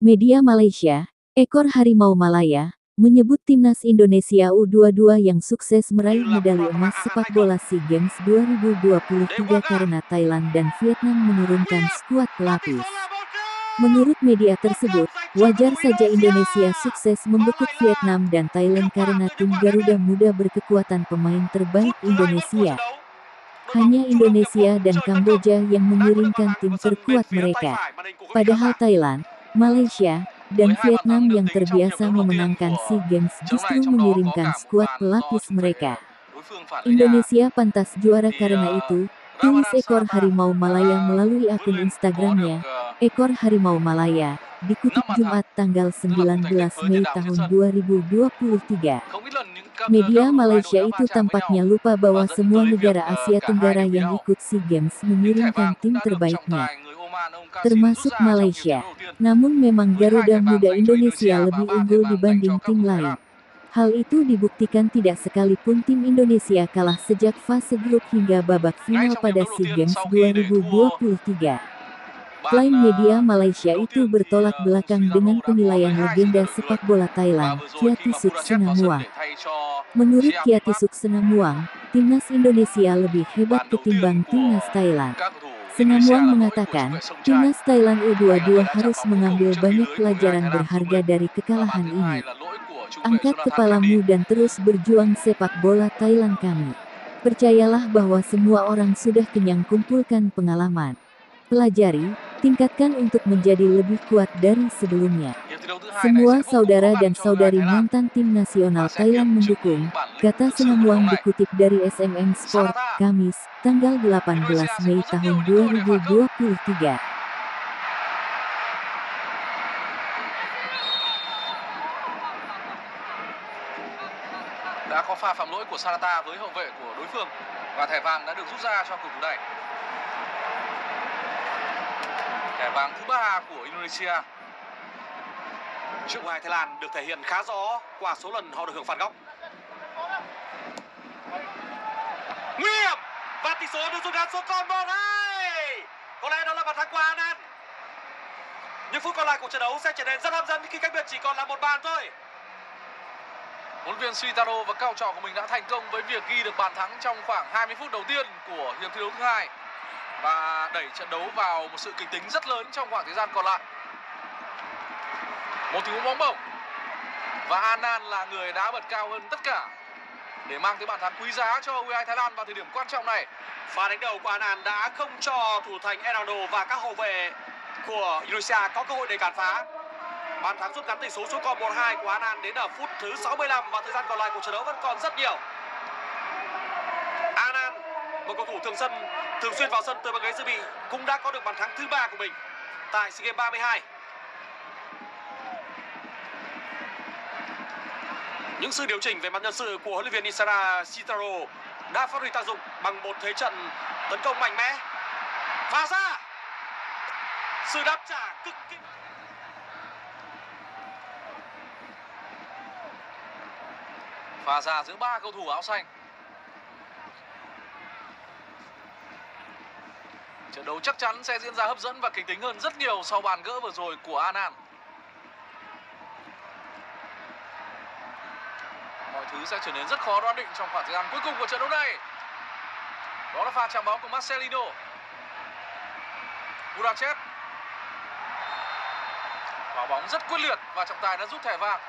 Media Malaysia, ekor harimau Malaya, menyebut timnas Indonesia U22 yang sukses meraih medali emas sepak bola SEA Games 2023 karena Thailand dan Vietnam menurunkan skuad pelapis. Menurut media tersebut, wajar saja Indonesia sukses membekuk Vietnam dan Thailand karena tim Garuda Muda berkekuatan pemain terbaik Indonesia. Hanya Indonesia dan Kamboja yang mengiringkan tim terkuat mereka. Padahal Thailand, Malaysia, dan Vietnam yang terbiasa memenangkan SEA Games justru mengirimkan skuad pelapis mereka. Indonesia pantas juara karena itu, tulis ekor harimau Malaya melalui akun Instagramnya, ekor harimau Malaya, dikutip Jumat tanggal 19 Mei tahun 2023. Media Malaysia itu tampaknya lupa bahwa semua negara Asia Tenggara yang ikut SEA Games mengirimkan tim terbaiknya, termasuk Malaysia. Namun memang Garuda Muda Indonesia lebih unggul dibanding tim lain. Hal itu dibuktikan tidak sekalipun tim Indonesia kalah sejak fase grup hingga babak final pada SEA Games 2023. Klaim media Malaysia itu bertolak belakang dengan penilaian legenda sepak bola Thailand, Kiatisuk Senamuang. Menurut Kiatisuk Senamuang, timnas Indonesia lebih hebat ketimbang timnas Thailand. Senamuang mengatakan, timnas Thailand U22 harus mengambil banyak pelajaran berharga dari kekalahan ini. Angkat kepalamu dan terus berjuang, sepak bola Thailand kami. Percayalah bahwa semua orang sudah kenyang, kumpulkan pengalaman. Pelajari, tingkatkan untuk menjadi lebih kuat dari sebelumnya. Semua saudara dan saudari mantan tim nasional Thailand mendukung, kata Senamuang dikutip dari SMM Sport, Kamis, tanggal 18 Mei tahun 2023. Đã có pha phạm lỗi của Sarata với hậu vệ của đối phương và thẻ vàng đã được rút ra cho cầu thủ này. Thẻ vàng thứ 3 của Indonesia. Trước ngoài Thái Lan được thể hiện khá rõ qua số lần họ được hưởng phạt góc. Nguy hiểm và tỷ số được rút ngắn xuống còn 1-2. Có lẽ đó là bàn thắng của Anan. Những phút còn lại của trận đấu sẽ trở nên rất hấp dẫn khi cách biệt chỉ còn là một bàn thôi. Huấn luyện viên Shitaro và các học trò của mình đã thành công với việc ghi được bàn thắng trong khoảng 20 phút đầu tiên của hiệp thi đấu thứ 2 và đẩy trận đấu vào một sự kịch tính rất lớn trong khoảng thời gian còn lại. Một tình huống bóng bổng và Anan là người đá bật cao hơn tất cả để mang tới bàn thắng quý giá cho U22 Thái Lan vào thời điểm quan trọng này. Pha đánh đầu của Anan đã không cho thủ thành Ronaldo và các hậu vệ của Indonesia có cơ hội để cản phá. Bàn thắng rút ngắn tỷ số xuống còn 1-2 của Anan đến ở phút thứ 65 và thời gian còn lại của trận đấu vẫn còn rất nhiều. Anan, một cầu thủ thường xuyên vào sân từ băng ghế dự bị, cũng đã có được bàn thắng thứ 3 của mình tại SEA Games 32. Những sự điều chỉnh về mặt nhân sự của huấn luyện viên Isara Shitaro đã phát huy tác dụng bằng một thế trận tấn công mạnh mẽ. Và ra sự đáp trả cực kỳ. Pha ra giữa 3 cầu thủ áo xanh. Trận đấu chắc chắn sẽ diễn ra hấp dẫn và kịch tính hơn rất nhiều sau bàn gỡ vừa rồi của Anan. Mọi thứ sẽ trở nên rất khó đoán định trong khoảng thời gian cuối cùng của trận đấu này. Đó là pha chạm bóng của Marcelino. Burachev. Vào bóng rất quyết liệt và trọng tài đã rút thẻ vàng.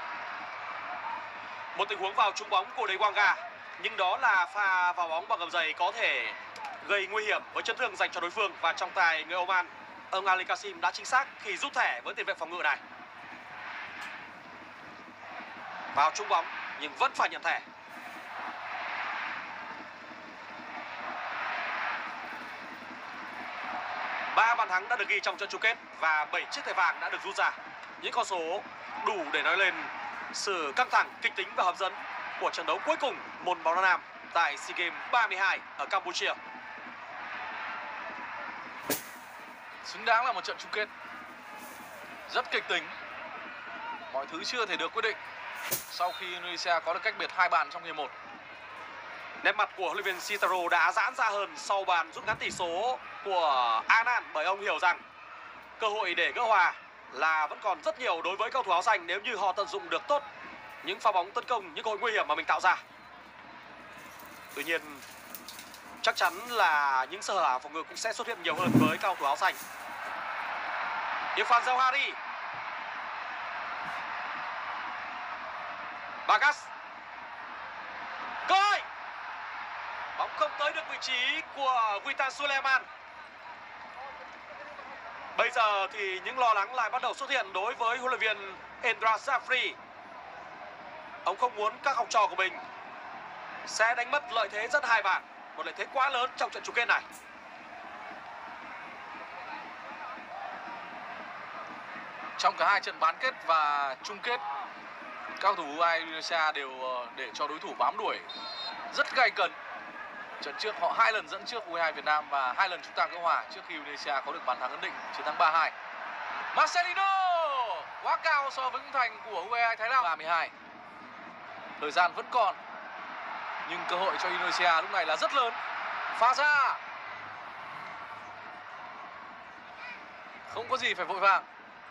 Một tình huống vào trúng bóng của Đế Quang Gà, nhưng đó là pha vào bóng bằng gầm giày có thể gây nguy hiểm với chấn thương dành cho đối phương, và trọng tài người Oman, ông Ali Kasim đã chính xác khi rút thẻ với tiền vệ phòng ngự này. Vào trúng bóng nhưng vẫn phải nhận thẻ. Ba bàn thắng đã được ghi trong trận chung kết và 7 chiếc thẻ vàng đã được rút ra. Những con số đủ để nói lên sự căng thẳng, kịch tính và hấp dẫn của trận đấu cuối cùng môn bóng đá nam tại SEA Games 32 ở Campuchia. Xứng đáng là một trận chung kết rất kịch tính. Mọi thứ chưa thể được quyết định sau khi Indonesia có được cách biệt 2 bàn trong hiệp 1. Nét mặt của huấn luyện viên Shitaro đã giãn ra hơn sau bàn rút ngắn tỷ số của Anan, bởi ông hiểu rằng cơ hội để gỡ hòa là vẫn còn rất nhiều đối với cầu thủ áo xanh nếu như họ tận dụng được tốt những pha bóng tấn công, những cơ hội nguy hiểm mà mình tạo ra. Tuy nhiên chắc chắn là những sơ hở phòng ngự cũng sẽ xuất hiện nhiều hơn với cầu thủ áo xanh. Irfan Jauhari, Bagas, cơ hội, bóng không tới được vị trí của Witan Suleiman. Bây giờ thì những lo lắng lại bắt đầu xuất hiện đối với huấn luyện viên Indra Jafri. Ông không muốn các học trò của mình sẽ đánh mất lợi thế rất hai bàn, một lợi thế quá lớn trong trận chung kết này. Trong cả hai trận bán kết và chung kết, các cầu thủ Indonesia đều để cho đối thủ bám đuổi rất gay cấn. Trận trước họ 2 lần dẫn trước U22 Việt Nam và 2 lần chúng ta gỡ hòa trước khi Indonesia có được bàn thắng ấn định chiến thắng 3-2. Marcelino quá cao so với khung thành của U22 Thái Lan. 32. Thời gian vẫn còn, nhưng cơ hội cho Indonesia lúc này là rất lớn. Pha ra, không có gì phải vội vàng.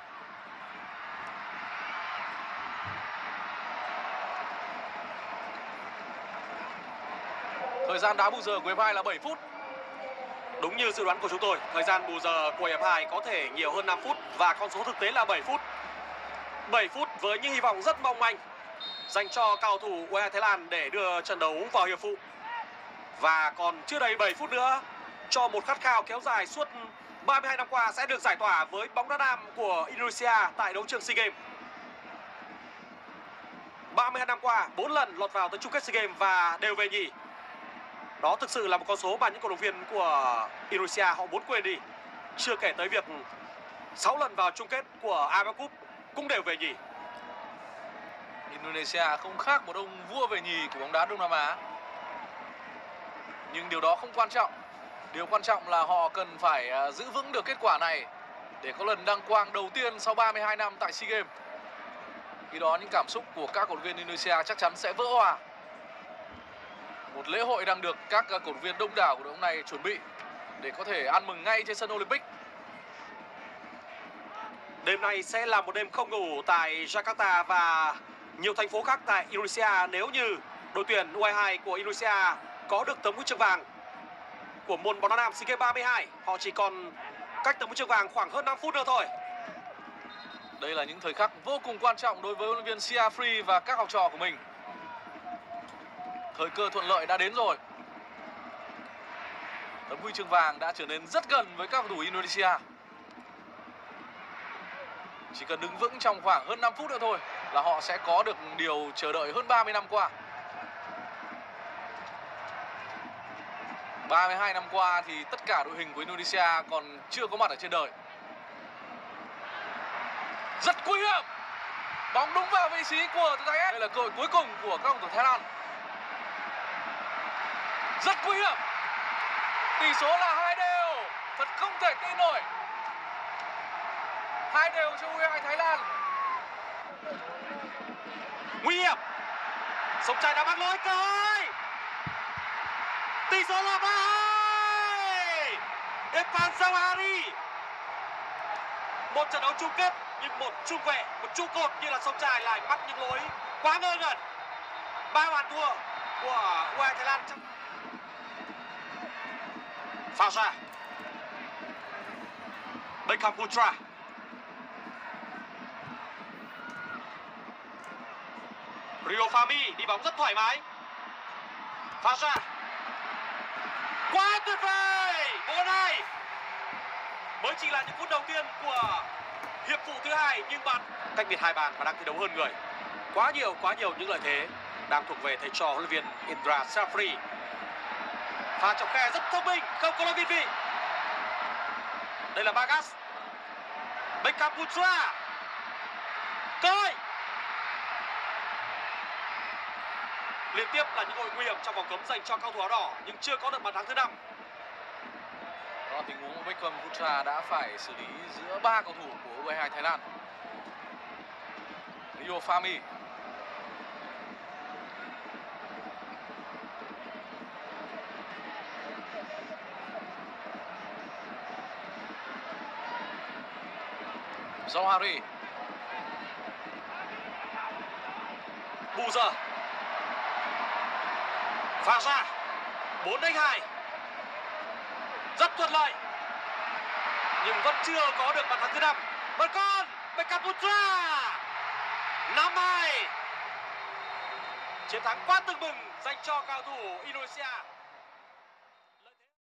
Thời gian đá bù giờ của hiệp 2 là 7 phút. Đúng như dự đoán của chúng tôi, thời gian bù giờ của hiệp 2 có thể nhiều hơn 5 phút và con số thực tế là 7 phút. 7 phút với những hy vọng rất mong manh dành cho cầu thủ U22 Thái Lan để đưa trận đấu vào hiệp phụ. Và còn chưa đầy 7 phút nữa cho một khát khao kéo dài suốt 32 năm qua sẽ được giải tỏa với bóng đá nam của Indonesia tại đấu trường SEA Games. 32 năm qua, 4 lần lọt vào tới chung kết SEA Games và đều về nhì. Đó thực sự là một con số mà những cổ động viên của Indonesia họ muốn quên đi. Chưa kể tới việc 6 lần vào chung kết của AFF Cup cũng đều về nhì. Indonesia không khác một ông vua về nhì của bóng đá Đông Nam Á. Nhưng điều đó không quan trọng. Điều quan trọng là họ cần phải giữ vững được kết quả này để có lần đăng quang đầu tiên sau 32 năm tại SEA Games. Khi đó những cảm xúc của các cổ động viên Indonesia chắc chắn sẽ vỡ hòa. Một lễ hội đang được các cổ động viên đông đảo của đội bóng này chuẩn bị để có thể ăn mừng ngay trên sân Olympic. Đêm nay sẽ là một đêm không ngủ tại Jakarta và nhiều thành phố khác tại Indonesia nếu như đội tuyển U22 của Indonesia có được tấm huy chương vàng của môn bóng đá nam SEA Games 32. Họ chỉ còn cách tấm huy chương vàng khoảng hơn 5 phút nữa thôi. Đây là những thời khắc vô cùng quan trọng đối với huấn luyện viên Siafri và các học trò của mình. Thời cơ thuận lợi đã đến rồi. Tấm huy chương vàng đã trở nên rất gần với các cầu thủ Indonesia. Chỉ cần đứng vững trong khoảng hơn 5 phút nữa thôi là họ sẽ có được điều chờ đợi hơn 30 năm qua. 32 năm qua thì tất cả đội hình của Indonesia còn chưa có mặt ở trên đời. Rất nguy hiểm. Bóng đúng vào vị trí của thủ thành. Đây là cơ hội cuối cùng của các cầu thủ Thái Lan. Rất nguy hiểm. Tỷ số là 2-2. Thật không thể tin nổi. 2-2 cho U22 Thái Lan. Nguy hiểm. Sông Trai đã bắt lỗi cơ hội. Tỷ số là 3-2. Irfan Jauhari. Một trận đấu chung kết nhưng một trung vệ, một trụ cột như là Sông Trai lại mắc những lỗi quá ngơ ngẩn. 3 bàn thua của U22 Thái Lan. Pha ra Beckham Putra. Rio Fahmi đi bóng rất thoải mái. Pha ra quá tuyệt vời. 4-2. Mới chỉ là những phút đầu tiên của hiệp phụ thứ hai nhưng bàn cách biệt 2 bàn và đang thi đấu hơn người. Quá nhiều những lợi thế đang thuộc về thầy trò huấn luyện viên Indra Jafri. Pha chọc khe rất thông minh, không có lỗi việt vị. Đây là Bagas. Beckham Putra. Cơ hội. Liên tiếp là những cơ hội nguy hiểm trong vòng cấm dành cho cầu thủ áo đỏ nhưng chưa có được bàn thắng thứ 5. Đó, tình huống Beckham Putra đã phải xử lý giữa 3 cầu thủ của U22 Thái Lan. Rio Fahmi. Johari. Bù giờ. Pha ra 4-2. Rất thuận lợi. Nhưng vẫn chưa có được bàn thắng thứ 5. Vẫn còn Beckham Putra. 5-2. Chiến thắng quá tưng bừng dành cho cao thủ Indonesia.